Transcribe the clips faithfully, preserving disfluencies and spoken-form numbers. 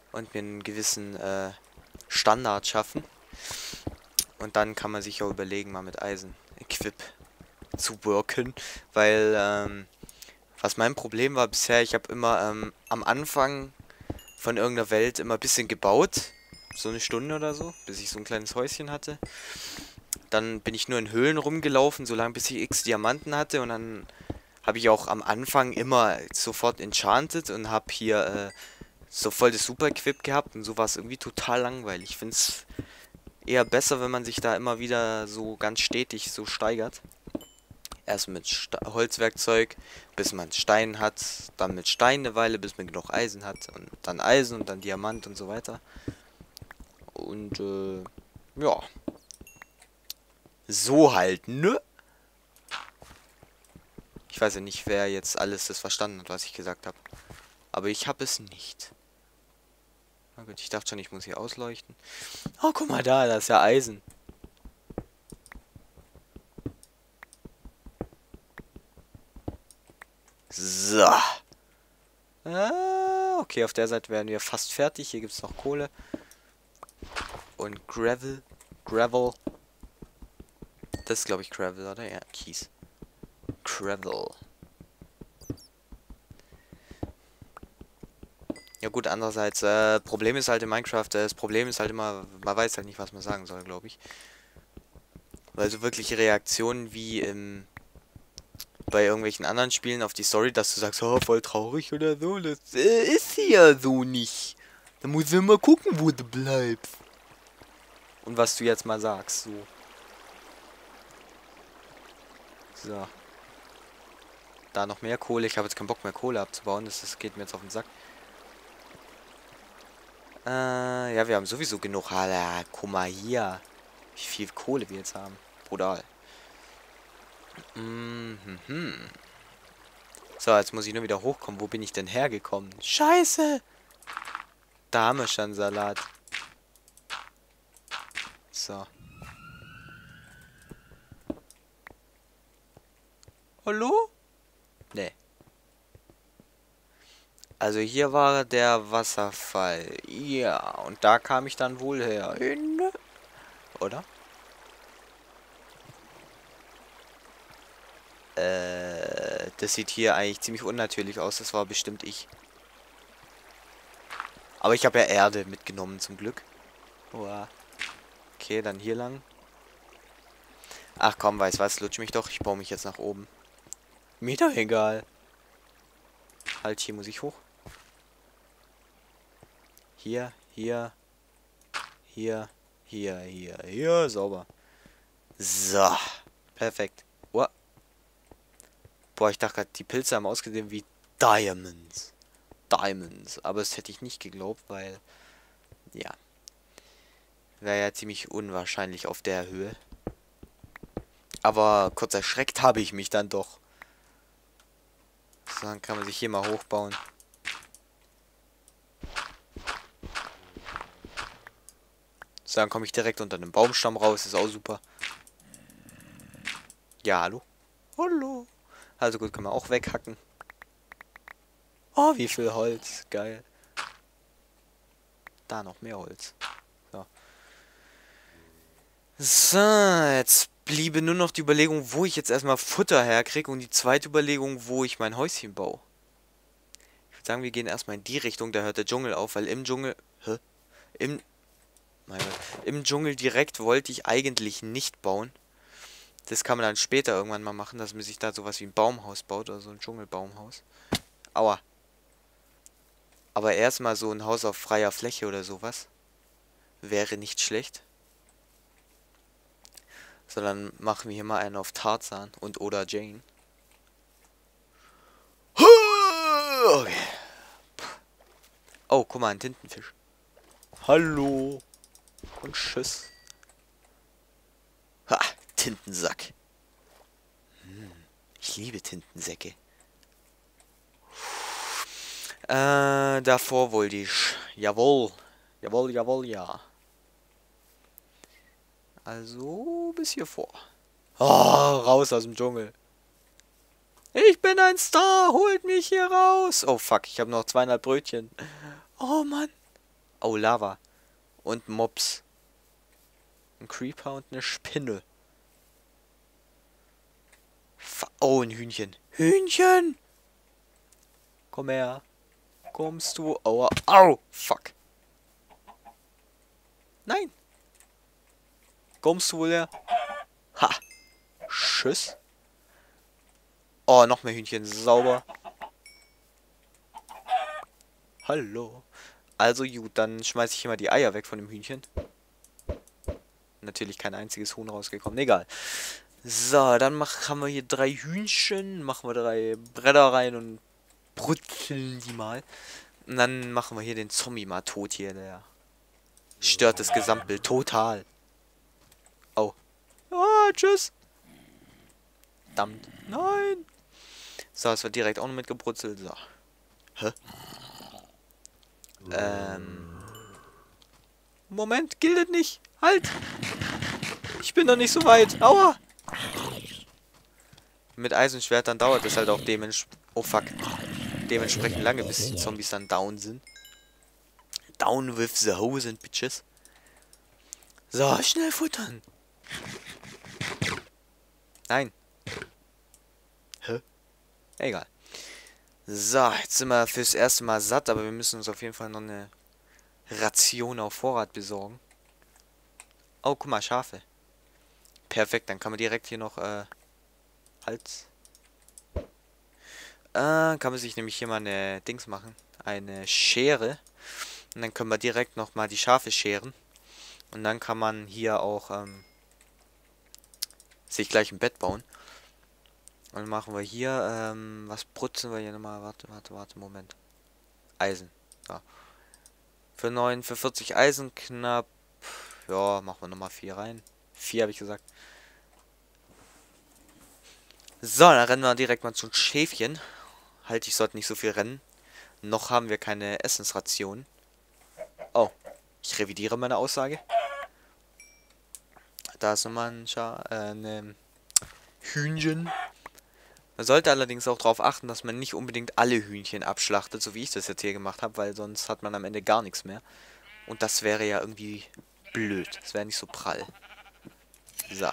und mir einen gewissen äh, Standard schaffen. Und dann kann man sich auch überlegen, mal mit Eisen-Equip zu worken, weil ähm, was mein Problem war bisher, ich habe immer ähm, am Anfang von irgendeiner Welt immer ein bisschen gebaut, so eine Stunde oder so, bis ich so ein kleines Häuschen hatte. Dann bin ich nur in Höhlen rumgelaufen, solange bis ich x Diamanten hatte, und dann habe ich auch am Anfang immer sofort enchanted und habe hier äh, so voll das Super-Equip gehabt, und so war es irgendwie total langweilig. Ich finde es eher besser, wenn man sich da immer wieder so ganz stetig so steigert. Erst mit Sta Holzwerkzeug, bis man Stein hat, dann mit Stein eine Weile, bis man genug Eisen hat, und dann Eisen und dann Diamant und so weiter. Und äh, ja, so halt, ne? Ich weiß ja nicht, wer jetzt alles das verstanden hat, was ich gesagt habe. Aber ich habe es nicht. Na gut, ich dachte schon, ich muss hier ausleuchten. Oh, guck mal da, da ist ja Eisen. So. Ah, okay, auf der Seite werden wir fast fertig. Hier gibt es noch Kohle. Und Gravel. Gravel. Das ist, glaube ich, Gravel, oder? Ja, Kies. Gravel. Ja gut, andererseits, äh, Problem ist halt in Minecraft, äh, das Problem ist halt immer, man weiß halt nicht, was man sagen soll, glaube ich. Weil so wirkliche Reaktionen wie im, bei irgendwelchen anderen Spielen auf die Story, dass du sagst, oh, voll traurig oder so, das äh, ist sie ja so nicht. Da musst du immer gucken, wo du bleibst. Und was du jetzt mal sagst, so. So. Da noch mehr Kohle. Ich habe jetzt keinen Bock mehr, Kohle abzubauen. Das, das geht mir jetzt auf den Sack. Äh, ja, wir haben sowieso genug. Alter, guck mal hier. Wie viel Kohle wir jetzt haben. Brutal. Mhm. So, jetzt muss ich nur wieder hochkommen. Wo bin ich denn hergekommen? Scheiße! Da haben wir schon Salat. So. Hallo? Nee. Also hier war der Wasserfall. Ja, und da kam ich dann wohl her. Oder? Äh, das sieht hier eigentlich ziemlich unnatürlich aus. Das war bestimmt ich. Aber ich habe ja Erde mitgenommen, zum Glück. Uah. Okay, dann hier lang. Ach komm, weiß was, lutsch mich doch. Ich baue mich jetzt nach oben. Mir doch egal. Halt, hier muss ich hoch. Hier, hier. Hier, hier, hier, hier. Sauber. So. Perfekt. Uah. Boah, ich dachte gerade, die Pilze haben ausgesehen wie Diamonds. Diamonds. Aber das hätte ich nicht geglaubt, weil... Ja. Wäre ja ziemlich unwahrscheinlich auf der Höhe. Aber kurz erschreckt habe ich mich dann doch. So, dann kann man sich hier mal hochbauen. So, dann komme ich direkt unter einem Baumstamm raus. Ist auch super. Ja, hallo? Hallo. Also gut, kann man auch weghacken. Oh, wie viel Holz. Geil. Da noch mehr Holz. So. So, jetzt bliebe nur noch die Überlegung, wo ich jetzt erstmal Futter herkriege, und die zweite Überlegung, wo ich mein Häuschen baue. Ich würde sagen, wir gehen erstmal in die Richtung, da hört der Dschungel auf, weil im Dschungel... Hä? Im... Mein Gott. Im Dschungel direkt wollte ich eigentlich nicht bauen. Das kann man dann später irgendwann mal machen, dass man sich da sowas wie ein Baumhaus baut, oder so ein Dschungelbaumhaus. Aua. Aber erstmal so ein Haus auf freier Fläche oder sowas wäre nicht schlecht. Sondern machen wir hier mal einen auf Tarzan und oder Jane. Okay. Oh, guck mal, ein Tintenfisch. Hallo. Und tschüss. Ha, Tintensack. Hm, ich liebe Tintensäcke. Äh, davor wollte ich. Jawohl. Jawohl, jawohl, ja. Also bis hier vor. Oh, raus aus dem Dschungel. Ich bin ein Star, holt mich hier raus. Oh fuck, ich habe noch zweieinhalb Brötchen. Oh Mann. Oh, Lava. Und Mobs. Ein Creeper und eine Spinne. Fa oh, ein Hühnchen. Hühnchen! Komm her. Kommst du? Aua. Au! Fuck. Nein. Kommst du wohl her? Ha. Tschüss. Oh, noch mehr Hühnchen. Sauber. Hallo. Also gut, dann schmeiße ich immer die Eier weg von dem Hühnchen. Natürlich kein einziges Huhn rausgekommen. Egal. So, dann mach, haben wir hier drei Hühnchen. Machen wir drei Bretter rein und brutzeln die mal. Und dann machen wir hier den Zombie mal tot hier. Der stört das Gesamtbild total. Oh. Ah, tschüss. Verdammt. Nein. So, es wird direkt auch noch mitgebrutzelt. So. Hä? Ähm. Moment, gilt nicht. Halt. Ich bin noch nicht so weit. Aua. Mit Eisenschwert, dann dauert es halt auch dementsprechend. Oh fuck. Dementsprechend lange, bis die Zombies dann down sind. Down with the hose and bitches. So, schnell futtern. Nein. Hä? Egal. So, jetzt sind wir fürs erste Mal satt, aber wir müssen uns auf jeden Fall noch eine Ration auf Vorrat besorgen. Oh, guck mal, Schafe. Perfekt, dann kann man direkt hier noch, äh, Hals. Äh, kann man sich nämlich hier mal eine Dings machen. Eine Schere. Und dann können wir direkt nochmal die Schafe scheren. Und dann kann man hier auch, ähm, sich gleich ein Bett bauen. Und dann machen wir hier, ähm, was putzen wir hier nochmal? Warte, warte, warte, Moment. Eisen. Ja. Für neun, für vierzig Eisen knapp. Ja, machen wir nochmal vier rein. vier habe ich gesagt. So, dann rennen wir direkt mal zum Schäfchen. Halt, ich sollte nicht so viel rennen. Noch haben wir keine Essensration. Oh, ich revidiere meine Aussage. Da ist nochmal ein Scha äh, ne Hühnchen. Man sollte allerdings auch darauf achten, dass man nicht unbedingt alle Hühnchen abschlachtet, so wie ich das jetzt hier gemacht habe, weil sonst hat man am Ende gar nichts mehr. Und das wäre ja irgendwie blöd. Das wäre nicht so prall. So.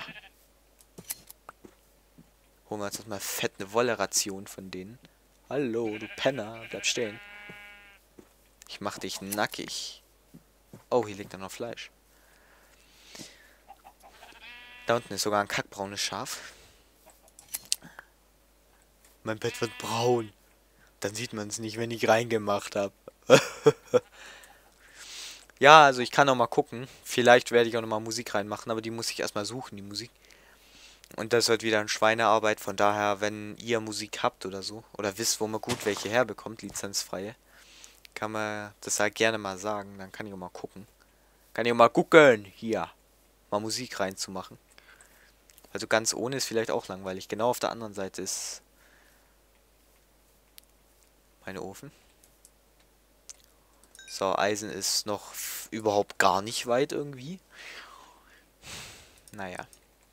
Holen wir uns jetzt mal fett eine Wolle-Ration von denen. Hallo, du Penner, bleib stehen. Ich mach dich nackig. Oh, hier liegt dann noch Fleisch. Da unten ist sogar ein kackbraunes Schaf. Mein Bett wird braun. Dann sieht man es nicht, wenn ich reingemacht habe. Ja, also ich kann auch mal gucken. Vielleicht werde ich auch noch mal Musik reinmachen, aber die muss ich erstmal suchen, die Musik. Und das wird wieder eine Schweinearbeit. Von daher, wenn ihr Musik habt oder so, oder wisst, wo man gut welche herbekommt, lizenzfreie, kann man das halt gerne mal sagen. Dann kann ich auch mal gucken. Kann ich auch mal gucken, hier, mal Musik reinzumachen. Also ganz ohne ist vielleicht auch langweilig. Genau auf der anderen Seite ist meine Ofen. So, Eisen ist noch überhaupt gar nicht weit irgendwie. Naja.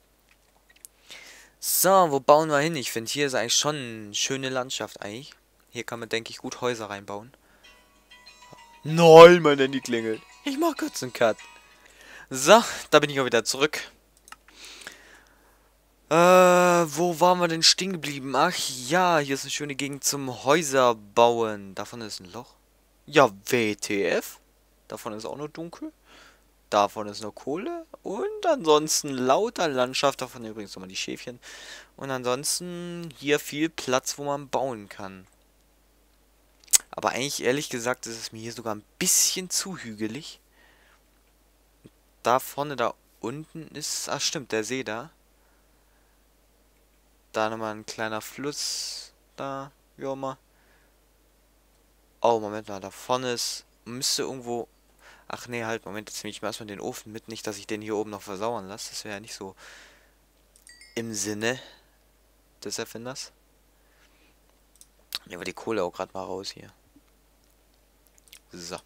So, wo bauen wir hin? Ich finde, hier ist eigentlich schon eine schöne Landschaft eigentlich. Hier kann man, denke ich, gut Häuser reinbauen. Nein, mein Handy klingelt. Ich mach kurz einen Cut. So, da bin ich auch wieder zurück. Äh, wo waren wir denn stehen geblieben? Ach ja, hier ist eine schöne Gegend zum Häuser bauen. Davon ist ein Loch. Ja, W T F. Davon ist auch noch dunkel. Davon ist noch Kohle. Und ansonsten lauter Landschaft. Davon übrigens nochmal die Schäfchen. Und ansonsten hier viel Platz, wo man bauen kann. Aber eigentlich, ehrlich gesagt, ist es mir hier sogar ein bisschen zu hügelig. Da vorne, da unten ist... Ach stimmt, der See da. Da nochmal ein kleiner Fluss. Da, wie auch immer. Oh, Moment mal, da vorne ist... Müsste irgendwo... Ach nee, halt, Moment, jetzt nehme ich mir erstmal den Ofen mit. Nicht, dass ich den hier oben noch versauern lasse. Das wäre ja nicht so im Sinne des Erfinders. Nehmen wir die Kohle auch gerade mal raus hier. So.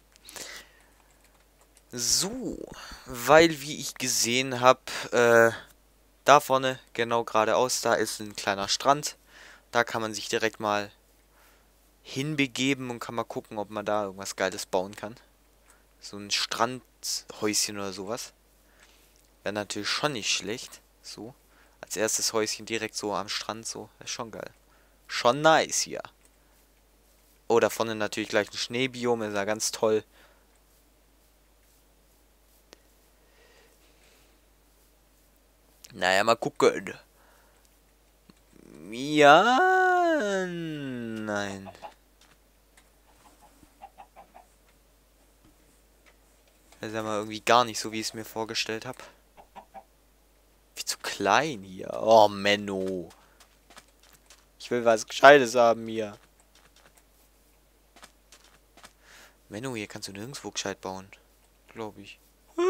So. Weil, wie ich gesehen habe, äh, da vorne, genau geradeaus, da ist ein kleiner Strand. Da kann man sich direkt mal hinbegeben und kann mal gucken, ob man da irgendwas Geiles bauen kann. So ein Strandhäuschen oder sowas. Wäre natürlich schon nicht schlecht. So. Als erstes Häuschen direkt so am Strand, so. Das ist schon geil. Schon nice hier. Oh, da vorne natürlich gleich ein Schneebiom, ist ja ganz toll. Naja, mal gucken. Ja, nein. Das ist ja mal irgendwie gar nicht so, wie ich es mir vorgestellt habe. Wie zu klein hier. Oh, Menno. Ich will was Gescheites haben hier. Menno, hier kannst du nirgendwo gescheit bauen. Glaube ich.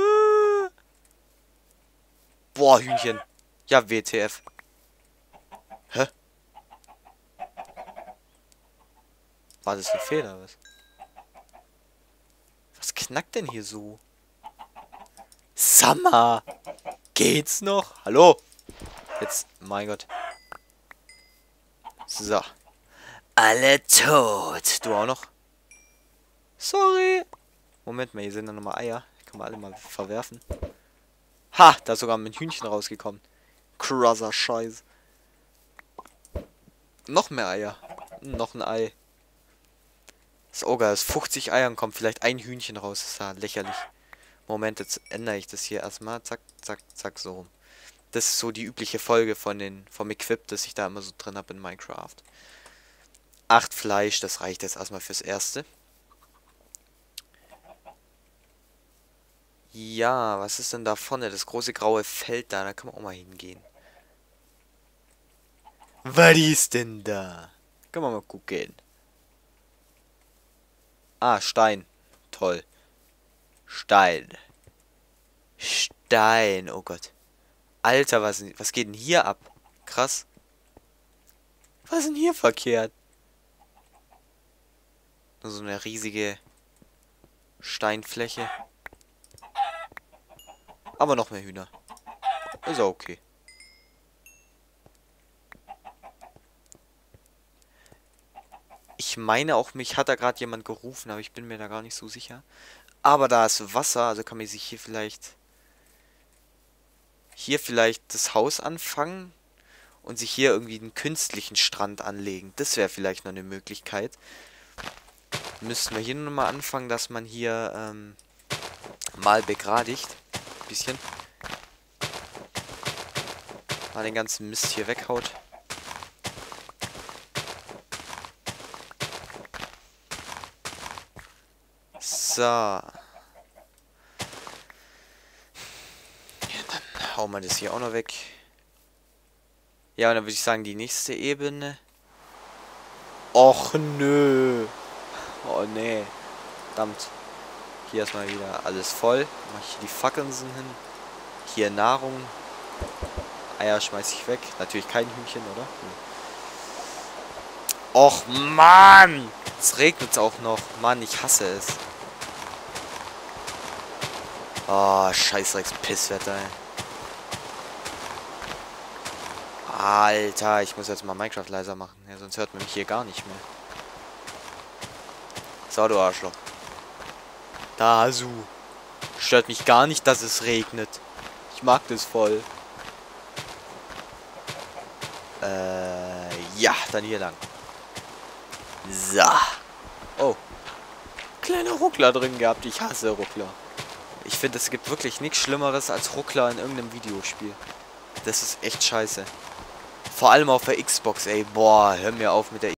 Boah, Hühnchen. Ja, W T F. Hä? War das ein Fehler, was? Was knackt denn hier so? Summer! Geht's noch? Hallo? Jetzt, mein Gott. So. Alle tot. Du auch noch? Sorry. Moment mal, hier sind dann nochmal Eier. Kann man alle mal verwerfen. Ha, da ist sogar ein Hühnchen rausgekommen. Krasser Scheiß. Noch mehr Eier. Noch ein Ei. Das Ogre ist fünfzig Eiern, kommt vielleicht ein Hühnchen raus. Das ist ja lächerlich. Moment, jetzt ändere ich das hier erstmal. Zack, zack, zack, so rum. Das ist so die übliche Folge von den vom Equip, das ich da immer so drin habe in Minecraft. Acht Fleisch, das reicht jetzt erstmal fürs Erste. Ja, was ist denn da vorne? Das große graue Feld da, da kann man auch mal hingehen. Was ist denn da? Können wir mal gucken. Ah, Stein. Toll. Stein. Stein, oh Gott. Alter, was, was geht denn hier ab? Krass. Was ist denn hier verkehrt? Nur so eine riesige Steinfläche. Aber noch mehr Hühner. Ist auch okay. Ich meine auch, mich hat da gerade jemand gerufen, aber ich bin mir da gar nicht so sicher. Aber da ist Wasser, also kann man sich hier vielleicht... Hier vielleicht das Haus anfangen und sich hier irgendwie einen künstlichen Strand anlegen. Das wäre vielleicht noch eine Möglichkeit. Müssten wir hier nur mal anfangen, dass man hier ähm, mal begradigt. Ein bisschen. Mal den ganzen Mist hier weghaut. So. Ja, dann hauen wir das hier auch noch weg. Ja, und dann würde ich sagen, die nächste Ebene. Och, nö. Oh, nee. Verdammt. Hier erstmal wieder alles voll. Mache ich hier die Fackeln hin. Hier Nahrung. Eier schmeiße ich weg. Natürlich kein Hühnchen, oder? Hm. Och, Mann! Es regnet auch noch. Mann, ich hasse es. Oh, scheißdrecks Pisswetter, ey. Alter, ich muss jetzt mal Minecraft leiser machen. Ja, sonst hört man mich hier gar nicht mehr. So, du Arschloch. Da, Su. Stört mich gar nicht, dass es regnet. Ich mag das voll. Äh, ja, dann hier lang. So. Oh. Kleiner Ruckler drin gehabt. Ich hasse Ruckler. Ich finde, es gibt wirklich nichts Schlimmeres als Ruckler in irgendeinem Videospiel. Das ist echt scheiße. Vor allem auf der Xbox, ey. Boah, hör mir auf mit der